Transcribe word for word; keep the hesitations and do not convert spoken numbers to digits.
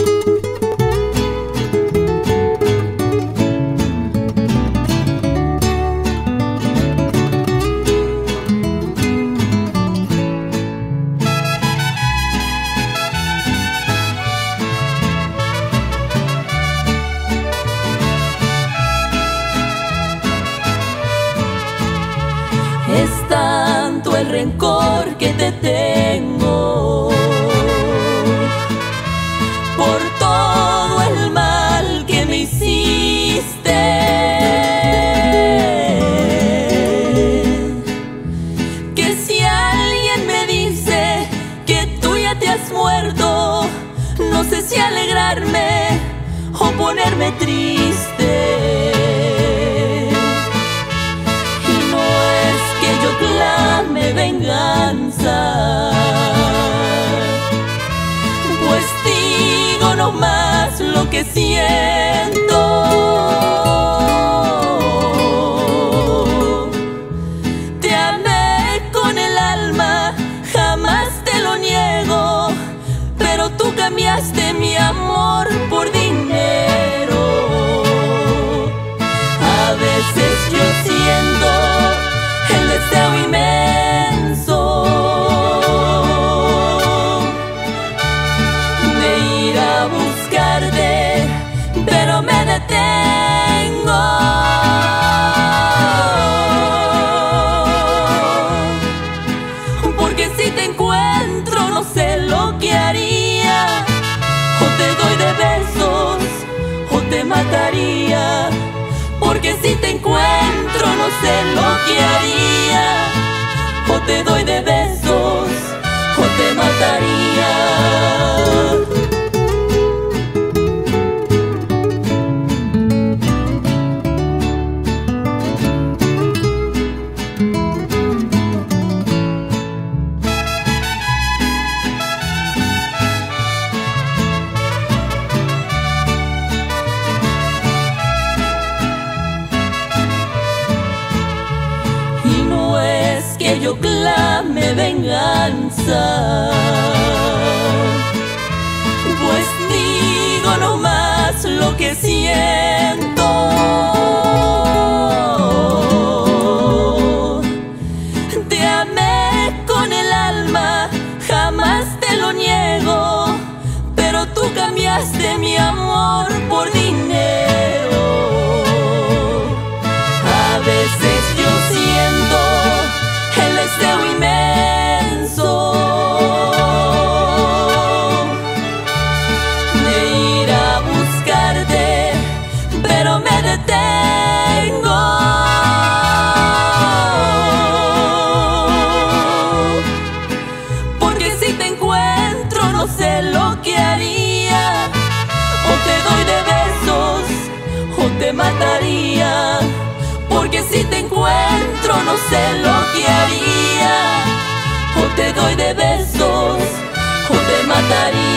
Es tanto el rencor que te tengo por todo el mal que me hiciste, que si alguien me dice que tú ya te has muerto, no sé si alegrarme o ponerme triste. Clame venganza, pues digo nomás lo que siento. Te amé con el alma, jamás te lo niego, pero tú cambiaste mi amor por dinero. A veces yo siento el deseo inmenso de ir a buscarte, pero me detengo, porque si te encuentro no sé lo que haría. O te doy de besos o te mataría, porque si te encuentro no sé lo que haría. O te doy de besos o te mataría. Que yo clame venganza, pues digo nomás lo que siento. Te amé con el alma, jamás te lo niego, pero tú cambiaste mi amor por dinero. A veces yo siento el deseo inmenso de ir a buscarte, pero me detengo, porque si te encuentro no sé lo que haría. O te doy de besos o te mataría, porque si te encuentro no sé lo que haría. O te doy de besos o te mataría.